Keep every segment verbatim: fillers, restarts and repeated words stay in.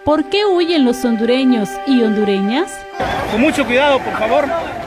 ¿Por qué huyen los hondureños y hondureñas? Con mucho cuidado, por favor.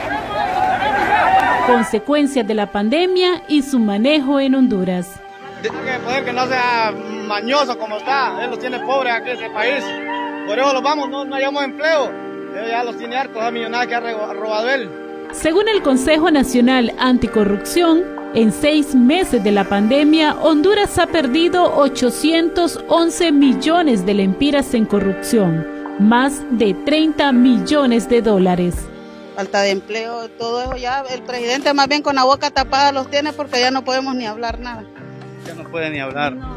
Consecuencias de la pandemia y su manejo en Honduras. Tiene que poder que no sea mañoso como está, él los tiene pobres aquí en este país. Por eso los vamos, no, no hallamos empleo. Él ya los tiene hartos, a millonadas que ha robado él. Según el Consejo Nacional Anticorrupción, en seis meses de la pandemia, Honduras ha perdido ochocientos once millones de lempiras en corrupción, más de treinta millones de dólares. Falta de empleo, todo eso ya, el presidente más bien con la boca tapada los tiene porque ya no podemos ni hablar nada. Ya no puede ni hablar. No.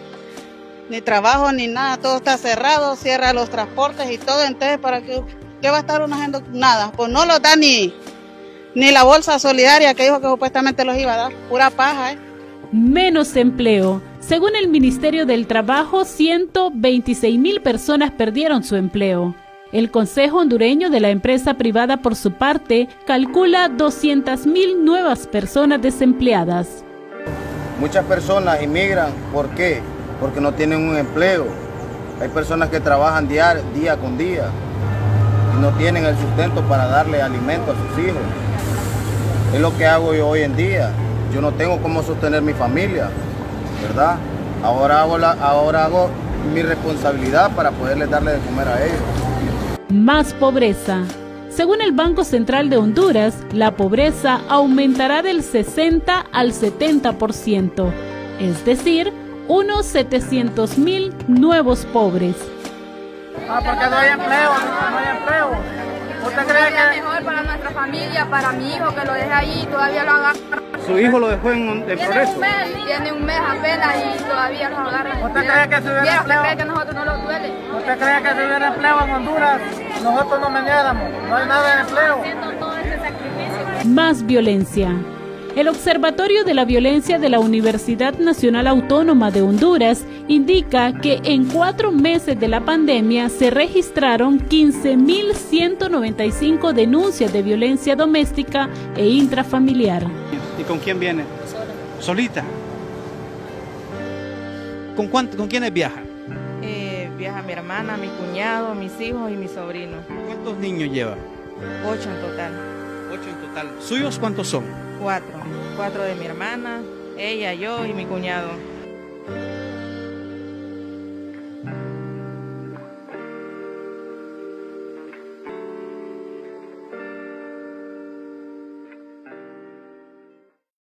Ni trabajo ni nada, todo está cerrado, cierra los transportes y todo, entonces ¿para qué, qué va a estar uno haciendo? Nada, pues no lo da ni, ni la bolsa solidaria que dijo que supuestamente los iba a dar, pura paja, ¿eh? Menos empleo. Según el Ministerio del Trabajo, ciento veintiséis mil personas perdieron su empleo. El Consejo Hondureño de la Empresa Privada, por su parte, calcula doscientas mil nuevas personas desempleadas. Muchas personas inmigran, ¿por qué? Porque no tienen un empleo. Hay personas que trabajan día, día con día y no tienen el sustento para darle alimento a sus hijos. Es lo que hago yo hoy en día. Yo no tengo cómo sostener mi familia, ¿verdad? Ahora hago, la, ahora hago mi responsabilidad para poderles darle de comer a ellos. Más pobreza. Según el Banco Central de Honduras, la pobreza aumentará del sesenta al setenta por ciento, es decir, unos setecientos mil nuevos pobres. Ah, porque no hay empleo, no hay empleo. ¿Usted cree que es mejor para nuestra familia, para mi hijo, que lo deje ahí y todavía lo agarra? ¿Su hijo lo dejó en, en Progreso? Un mes, tiene un mes apenas y todavía lo agarran. ¿Usted cree que si hubiera empleo? ¿Usted cree que a nosotros no nos duele? ¿Usted cree que si hubiera empleo en Honduras, nosotros no meneáramos? No hay nada de empleo. Más violencia. El Observatorio de la Violencia de la Universidad Nacional Autónoma de Honduras indica que en cuatro meses de la pandemia se registraron quince mil ciento noventa y cinco denuncias de violencia doméstica e intrafamiliar. ¿Y con quién viene? Sola. ¿Solita? ¿Con, cuánto, ¿con quiénes viaja? Eh, viaja mi hermana, mi cuñado, mis hijos y mi sobrino. ¿Cuántos niños lleva? Ocho en total. Ocho en total. ¿Suyos cuántos son? Cuatro. Cuatro de mi hermana, ella, yo y mi cuñado.